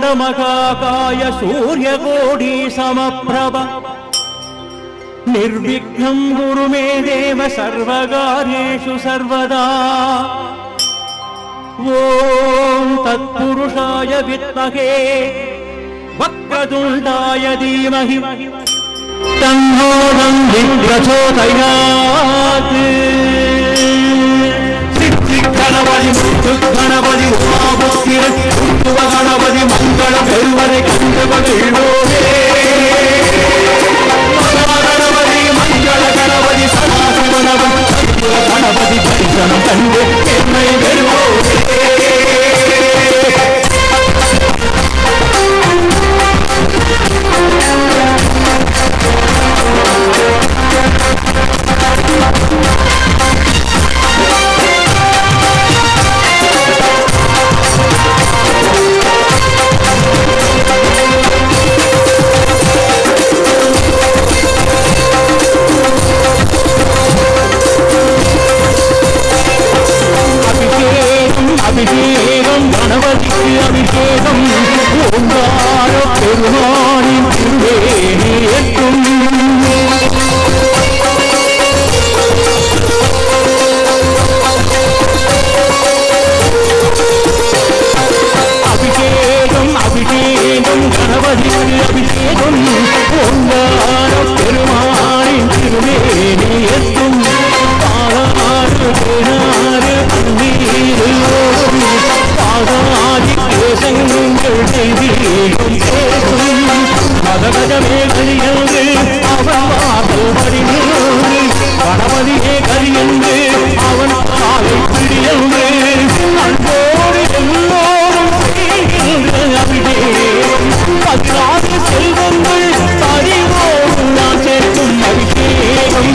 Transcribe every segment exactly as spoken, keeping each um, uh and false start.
वक्रतुण्डमहाकाय सूर्यकोटि समप्रभ निर्विघ्नं कुरु मे देव सर्वकार्येषु सर्वदा। ॐ तत्पुरुषाय विद्महे वक्रतुण्डाय धीमहि तन्नो प्रचोदयात्। गणपति गणपति उमापति गणपति मंगल भैरवरे गणपति गणपति मंगल गणपति सदाशिव गणपति दर्शन कंडे अभिषेकं गणपति अभिषेकं ओंकार पेरुमानी तिरुवेणीयत्तुम अभिषेकं अभिषेकं गणपति अभिषेकं ओंकार पेरुमानी तिरुवेणीयत्तुम पादार देनार अन्नीर गणपतिये करियंगे அவன் காலை பிடியंगे அன்போடு எல்லோரும் அபிஷேகம் பதினாறு செல்வங்கள் பறிவோடு நான் சேர்க்கும் அபிஷேகம்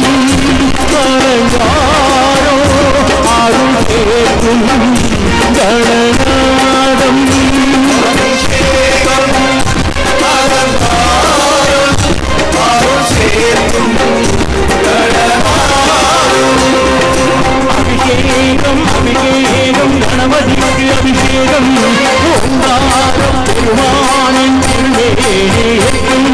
கரங்காரோ அருள் சேர்க்கும் கணநாதம் अभिषेकम अभिषेकम गणपति अभिषेकम ओंकार पेरुमानी तिरुवेणीयत्तुम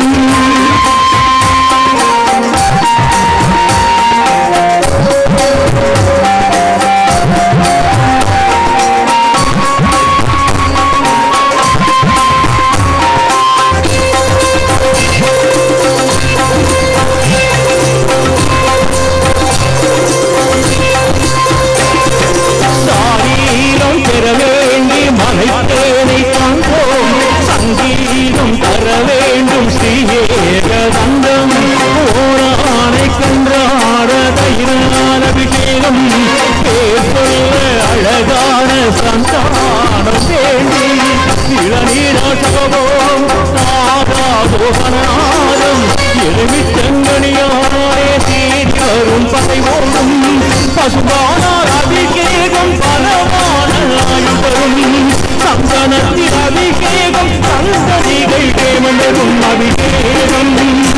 संगीतम तर वेंडुम श्रीयेकदंडम ओराने कंद्रार दैरान अभिषेकम पेरुल्ल अलगान संतानम वेंडी इळनीराशकवोम नादादोहनादम एलुमिट्टंगणियारे सीरि वरुम पदैवोडुम पशुपानार अभिषेकम पलवान आयुधरुम संगनत्तिर अभिषेकम संगतिगै केमंडरुम अभिषेकम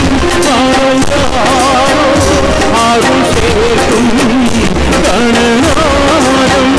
आरुल सेर्कुम गणनादम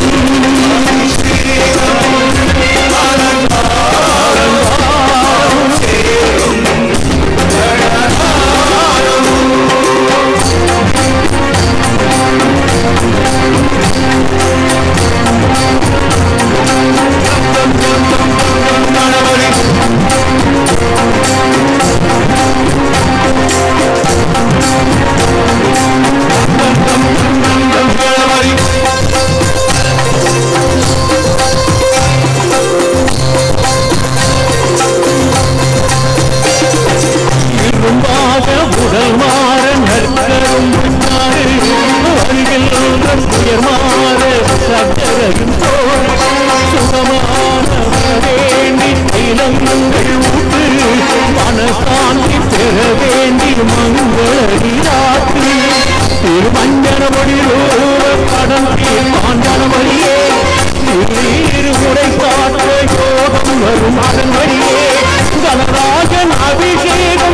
गणराजन अभिषेकम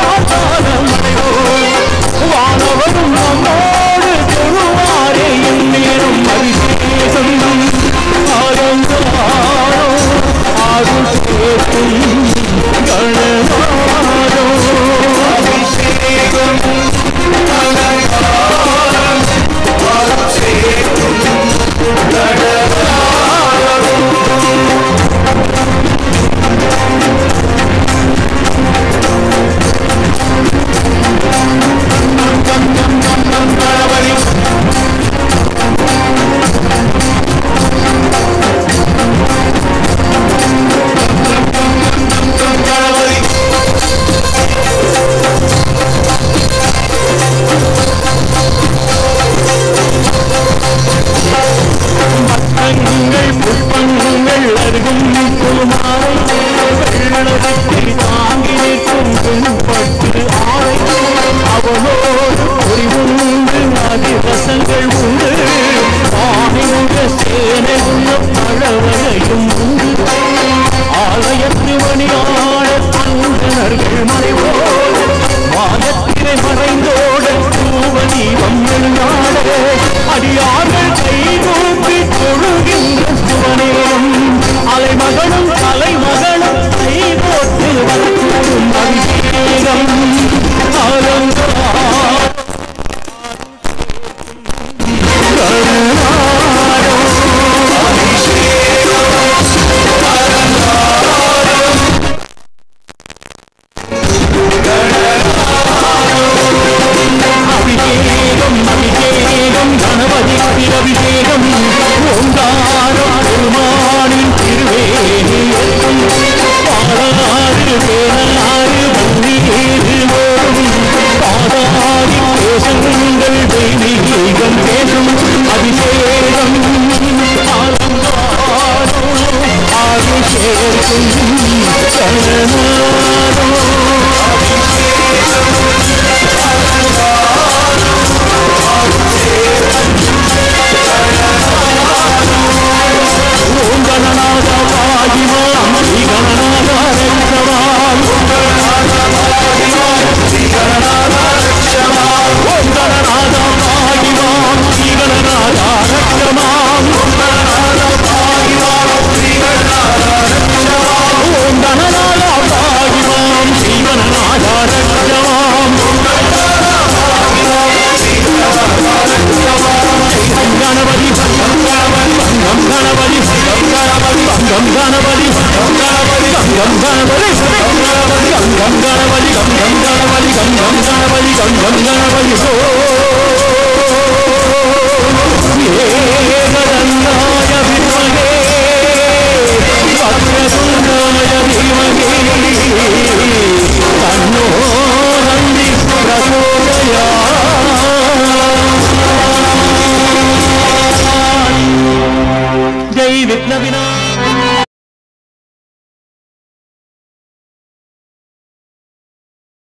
वानवरुम நம்மோடு திருவாரே எந்நேரம் அபிஷேகம் ஆரங்காரோ ஆருள் அபிஷேகம் அபிஷேகம் கணபதி அபிஷேகம் ஓங்காரம் பெருமானின் திருவேணியேற்றம் பாடாறு வேணாறு புண்ணியேறு ஓடும் பாதாதி தேசங்கள் தெய்வீகம் பேசும் அபிஷேகம் அலங்காரம் அபிஷேகம் கணநாதம் ஓம் கணநாத பாகிமாம் ஸ்ரீ கணநாத ரட்சமாம் ஓம் கணநாத பாகிமாம் ஸ்ரீ கணநாத ரட்சமாம் ஓம் கணநாத பாகிமாம் ஸ்ரீ கணநாத ரட்சமாம் ஓம் கணநாத பாகிமாம் ஸ்ரீ கணநாத ரட்சமாம் ஓம் கணநாத பாகிமாம் ஸ்ரீ கணநாத ரட்சமாம் ஓம் கணநாத பாகிமாம் ஸ்ரீ கணநாத ரட்சமாம் கணபதி கணபதி கணபதி கணபதி கணபதி கணபதி கணபதி கணபதி கணபதி கணபதி கணபதி கணபதி சோ ஏகதந்தாய வித்மகே வக்ரதுண்டாய தீமகி தன்னோ நந்தி பிரச்சோதயாத் जय विघ्न विनायक।